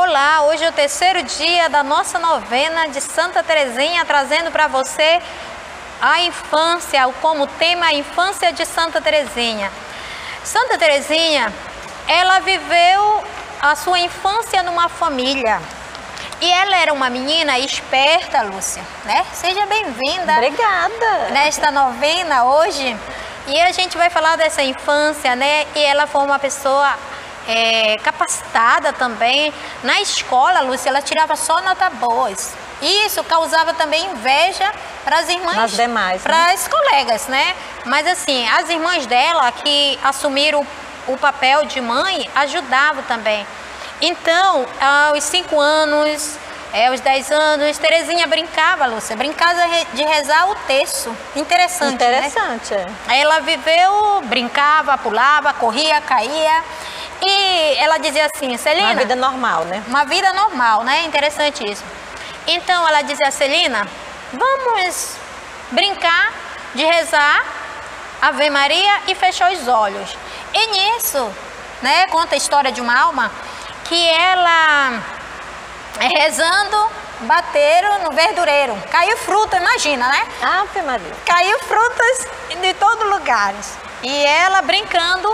Olá, hoje é o terceiro dia da nossa novena de Santa Teresinha, trazendo para você a infância, como tema a infância de Santa Teresinha. Santa Teresinha, ela viveu a sua infância numa família. E ela era uma menina esperta, Lúcia, né? Seja bem-vinda. Obrigada. Nesta novena hoje. E a gente vai falar dessa infância, né? E ela foi uma pessoa capacitada também. Na escola, Lúcia, ela tirava só notas boas. Isso causava também inveja para as irmãs, nas demais, para as colegas, né? Mas assim, as irmãs dela que assumiram o papel de mãe ajudavam também. Então, aos 5 anos, aos 10 anos, Teresinha brincava, Lúcia, brincava de rezar o terço. Interessante, né? Ela viveu, brincava, pulava, corria, caía. E ela dizia assim, Celina... Uma vida normal, né? Uma vida normal, né? Interessante isso. Então, ela dizia, Celina, vamos brincar de rezar Ave Maria e fechou os olhos. E nisso, né, conta a história de uma alma que ela, rezando, bateram no verdureiro. Caiu fruta, imagina, né? Ave Maria. Caiu frutas de todo lugar. E ela brincando,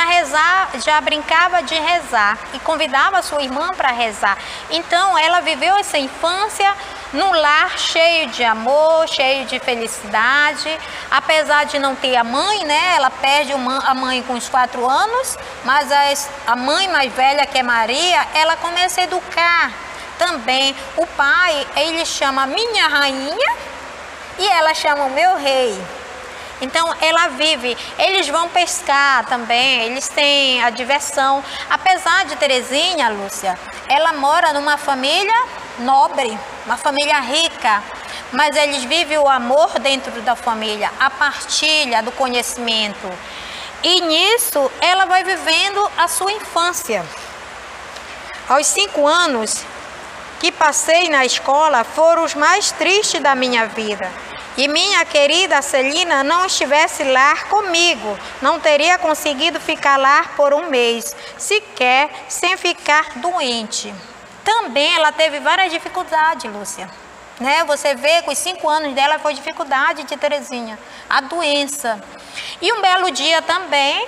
já brincava de rezar e convidava a sua irmã para rezar. Então ela viveu essa infância num lar cheio de amor, cheio de felicidade. Apesar de não ter a mãe, né? Ela perde a mãe com os 4 anos, mas a mãe mais velha, que é Maria, ela começa a educar também. O pai, ele chama minha rainha e ela chama o meu rei. Então ela vive, eles vão pescar também, eles têm a diversão. Apesar de Teresinha, Lúcia, ela mora numa família nobre, uma família rica, mas eles vivem o amor dentro da família, a partilha do conhecimento. E nisso ela vai vivendo a sua infância. Aos 5 anos que passei na escola foram os mais tristes da minha vida. E minha querida Celina não estivesse lá comigo, não teria conseguido ficar lá por 1 mês, sequer sem ficar doente. Também ela teve várias dificuldades, Lúcia. Né? Você vê que os 5 anos dela foi dificuldade de Teresinha, a doença. E um belo dia também,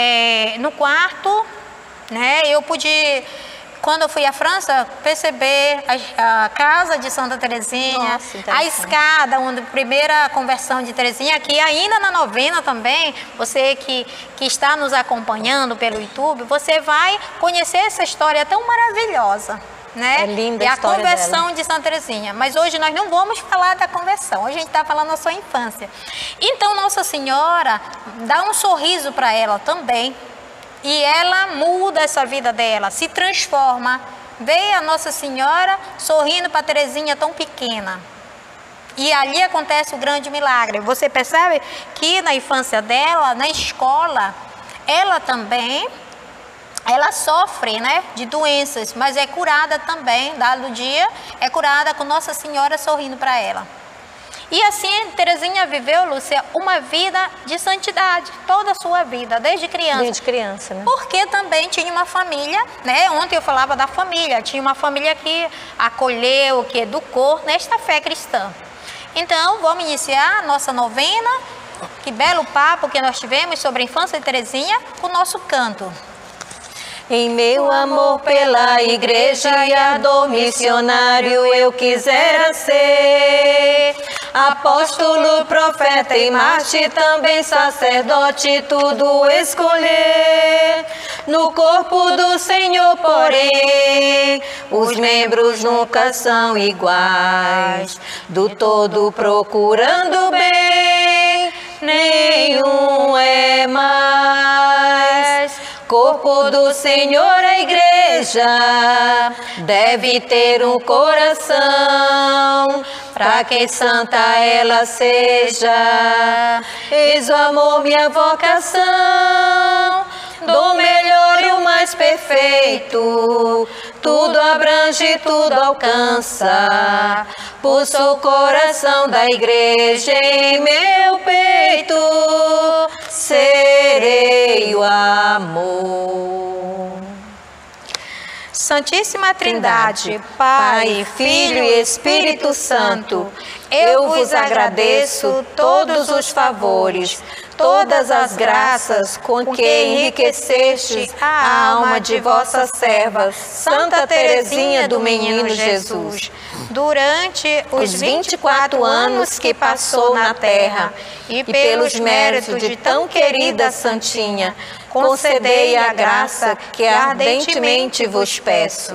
no quarto, né, eu pude... Quando eu fui à França, perceber a casa de Santa Teresinha, nossa, a escada, onde a primeira conversão de Teresinha, aqui ainda na novena também, você que está nos acompanhando pelo YouTube, você vai conhecer essa história tão maravilhosa, né? É linda a história dela. A conversão dela. de Santa Teresinha. Mas hoje nós não vamos falar da conversão, hoje a gente está falando da sua infância. Então Nossa Senhora dá um sorriso para ela também. E ela muda essa vida dela, se transforma. Vê a Nossa Senhora sorrindo para Teresinha tão pequena. E ali acontece o grande milagre. Você percebe que na infância dela, na escola, ela também, ela sofre, né, de doenças, mas é curada também, dado o dia, é curada com Nossa Senhora sorrindo para ela. E assim, Teresinha viveu, Lúcia, uma vida de santidade, toda a sua vida, desde criança. Desde criança, né? Porque também tinha uma família, né? Ontem eu falava da família, tinha uma família que acolheu, que educou nesta fé cristã. Então, vamos iniciar a nossa novena. Que belo papo que nós tivemos sobre a infância de Teresinha, com o nosso canto. Em meu amor pela igreja e a dor missionário eu quisera ser apóstolo, profeta e mártir, também sacerdote, tudo escolher. No corpo do Senhor, porém, os membros nunca são iguais, do todo procurando bem, nenhum é mais. Corpo do Senhor, a igreja deve ter um coração, pra que santa ela seja. Eis o amor, minha vocação, do melhor e o mais perfeito, tudo abrange, tudo alcança. Pulsa o coração da igreja em meu peito, serei o amor. Santíssima Trindade, Pai, Filho e Espírito Santo, eu vos agradeço todos os favores, todas as graças com que enriquecestes a alma de vossa serva, Santa Teresinha do Menino Jesus. Durante Os 24 anos que passou na terra, e pelos méritos de tão querida Santinha, concedei a graça que ardentemente vos peço.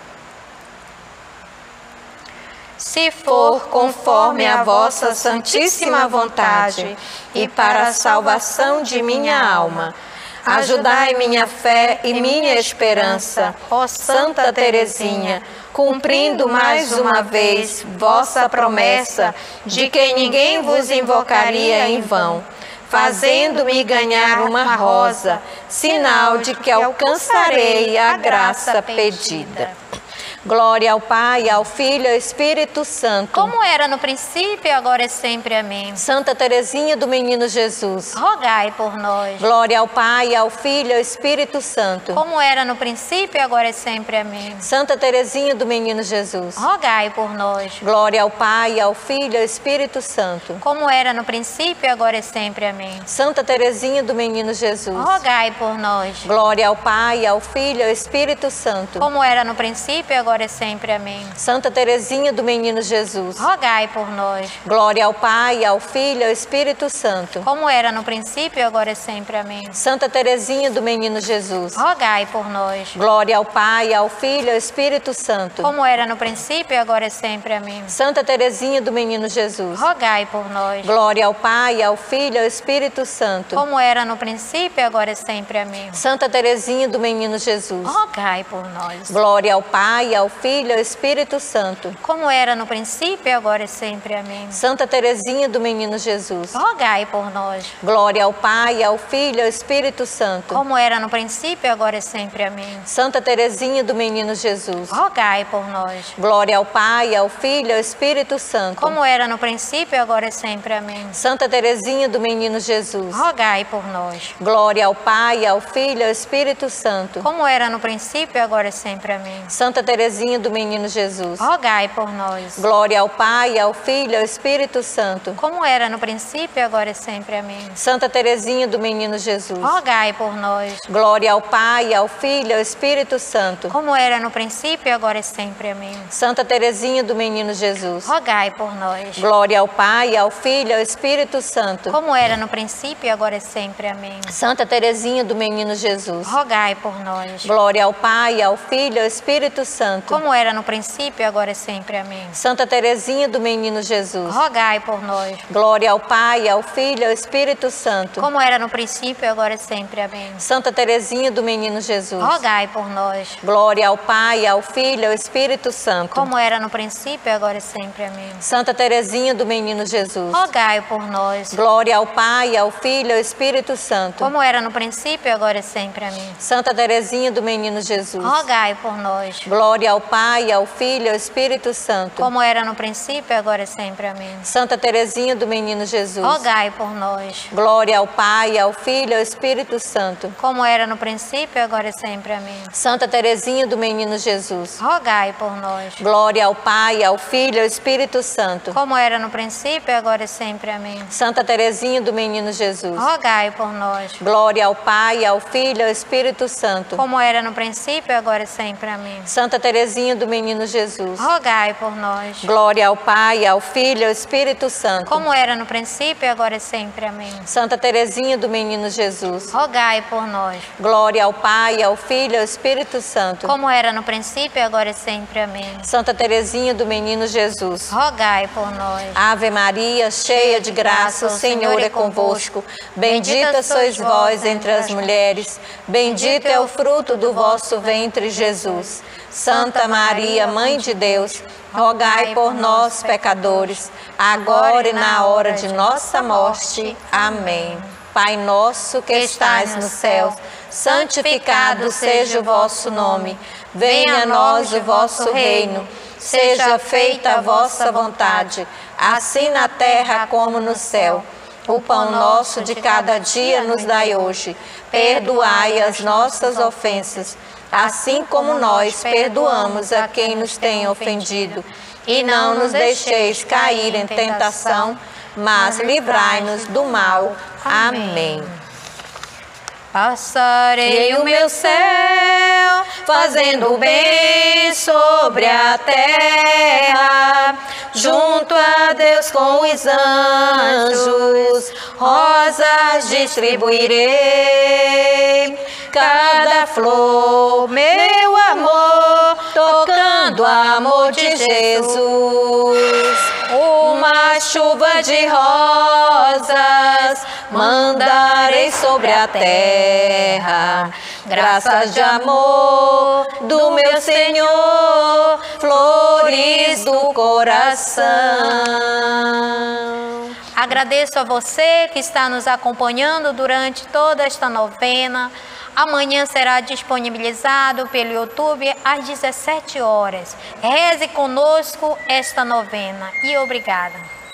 Se for conforme a vossa santíssima vontade e para a salvação de minha alma, ajudai minha fé e minha esperança, ó Santa Teresinha, cumprindo mais uma vez vossa promessa de que ninguém vos invocaria em vão, fazendo-me ganhar uma rosa, sinal de que alcançarei a graça pedida. Glória ao Pai, ao Filho e ao Espírito Santo. Como era no princípio, agora e sempre. Amém. Santa Teresinha do Menino Jesus, rogai por nós. Glória ao Pai, ao Filho e ao Espírito Santo. Como era no princípio, agora e sempre. Amém. Santa Teresinha do Menino Jesus, rogai por nós. Glória ao Pai, ao Filho e ao Espírito Santo. Como era no princípio, agora e sempre. Amém. Santa Teresinha do Menino Jesus, rogai por nós. Glória ao Pai, ao Filho e ao Espírito Santo. Como era no princípio, agora e sempre. Amém. Santa Teresinha do Menino Jesus, rogai por nós. Glória ao Pai, ao Filho e ao Espírito Santo. Como era no princípio, agora e sempre. Amém. Santa Teresinha do Menino Jesus, rogai por nós. Glória ao Pai, ao Filho e ao Espírito Santo. Como era no princípio, agora e sempre. Amém. Santa Teresinha do Menino Jesus, rogai por nós. Glória ao Pai, ao Filho e ao Espírito Santo. Como era no princípio, agora e sempre. Amém. Santa Teresinha do Menino Jesus, rogai por nós. Glória ao Pai, ao Filho e ao Espírito Santo. Como era no princípio, agora e sempre. Amém. Santa Teresinha do Menino Jesus, rogai por nós. Glória ao Pai, ao Filho e ao Espírito Santo. Como era no princípio, agora e sempre. Amém. Santa Teresinha do Menino Jesus, rogai por nós. Glória ao Pai, ao Filho e ao Espírito Santo. Como era no princípio, agora e sempre. Amém. Santa Teresinha do Menino Jesus, rogai por nós. Glória ao Pai, ao Filho e ao Espírito Santo. Como era no princípio, agora e sempre. Amém. Santa Teresinha do Menino Jesus, rogai por nós. Glória ao Pai, ao Filho e ao Espírito Santo. Como era no princípio, agora e sempre. Amém. Santa Teresinha do Menino Jesus, rogai por nós. Glória ao Pai, ao Filho e ao Espírito Santo. Como era no princípio, agora e sempre. Amém. Santa Teresinha do Menino Jesus, rogai por nós. Glória ao Pai, ao Filho e ao Espírito Santo. Como era no princípio, agora e sempre. Amém. Santa Teresinha do Menino Jesus, rogai por nós. Glória ao Pai, ao Filho e ao Espírito Santo. Como era no princípio, agora e sempre. Amém. Santa Teresinha do Menino Jesus, rogai por nós. Glória ao Pai, ao Filho e ao Espírito Santo. Como era no princípio, agora e sempre. Amém. Santa Teresinha do Menino Jesus, rogai por nós. Glória ao Pai, ao Filho e ao Espírito Santo. Como era no princípio, agora e sempre. Amém. Santa Teresinha do Menino Jesus, rogai por nós. Glória ao Pai, ao Filho e ao Espírito Santo. Como era no princípio, agora e sempre. Amém. Santa Teresinha do Menino Jesus, rogai por nós. Glória ao Pai, ao Filho e ao Espírito Santo. Como era no princípio, agora e sempre. Amém. Santa Teresinha do Menino Jesus, rogai por nós. Glória ao Pai, ao Filho e ao Espírito Santo. Como era no princípio, agora e sempre. Amém. Santa Teresinha do Menino Jesus, rogai por nós. Glória ao Pai, ao Filho e ao Espírito Santo. Como era no princípio, agora e sempre. Amém. Santa Teresinha do Menino Jesus, rogai por nós. Glória ao Pai, ao Filho e ao Espírito Santo. Como era no princípio, agora e sempre. Amém. Santa Teresinha do Menino Jesus, rogai por nós. Glória ao Pai, ao Filho e ao Espírito Santo. Como era no princípio, agora e sempre. Amém. Santa Teresinha do Menino Jesus, rogai por nós. Glória ao Pai, ao Filho e ao Espírito Santo. Como era no princípio, agora e sempre. Amém. Santa Teresinha do Menino Jesus, rogai por nós. Ave Maria, cheia de graça, o Senhor é convosco. Bendita sois vós entre as mulheres, bendito é o fruto do vosso ventre, Jesus. Santa Maria, Mãe de Deus, rogai por nós, pecadores, agora e na hora de nossa morte. Amém. Pai nosso que estais no céu, santificado seja o vosso nome. Venha a nós o vosso reino. Seja feita a vossa vontade, assim na terra como no céu. O pão nosso de cada dia nos dai hoje. Perdoai as nossas ofensas, assim como nós perdoamos a quem nos tem ofendido. E não nos deixeis cair em tentação, mas livrai-nos do mal. Amém. Passarei o meu céu, fazendo bem sobre a terra, junto a Deus com os anjos, rosas distribuirei, cada flor, meu amor, tocando o amor de Jesus. Uma chuva de rosas mandarei sobre a terra, graças de amor do meu Senhor, flores do coração. Agradeço a você que está nos acompanhando durante toda esta novena. Amanhã será disponibilizado pelo YouTube às 17 horas. Reze conosco esta novena e obrigada.